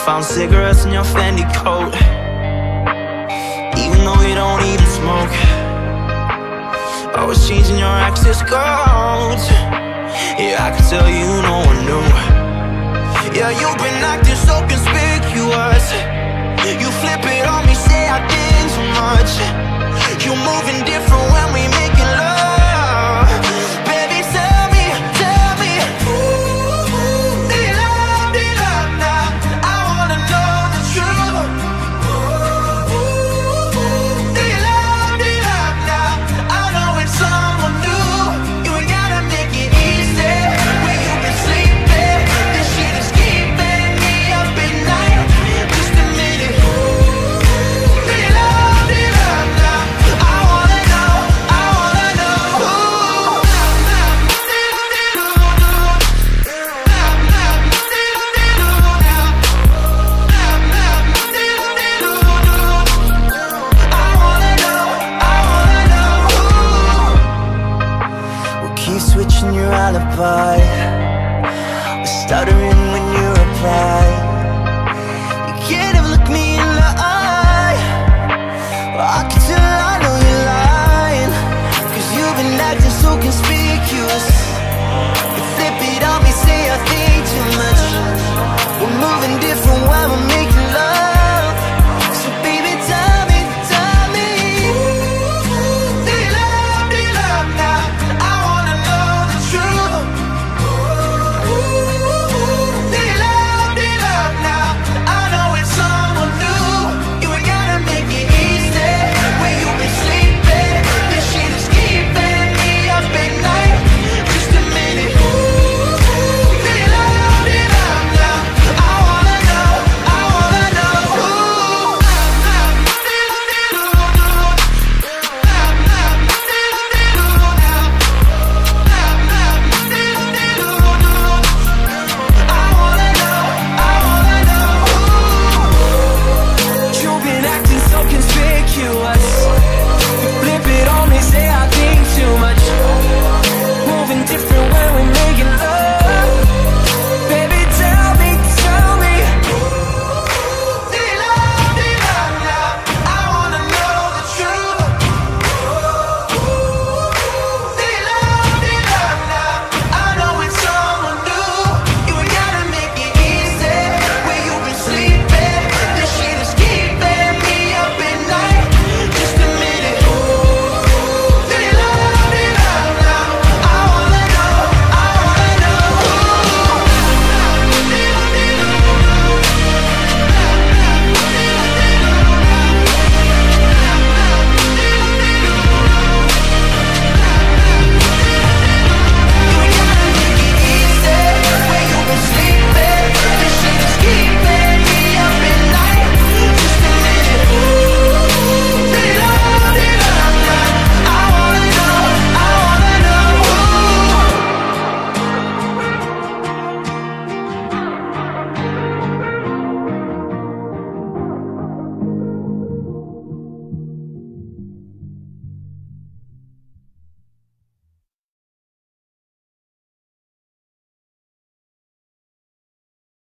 Found cigarettes in your Fendi coat, even though you don't even smoke. Always changing your access codes. Yeah, I can tell you no one knew. Yeah, you've been acting so conspicuous. You flip it on me, say I did too much. You moving different when we making love. Baby, tell me, ooh, do you love now? I wanna know the truth. Ooh, do you love now? I know it's someone new. You ain't gotta make it easy. Where you been sleeping? This shit is keeping me up at night. Just a minute. Do you love now? I wanna know. We'll keep switching your alibi. We're stuttering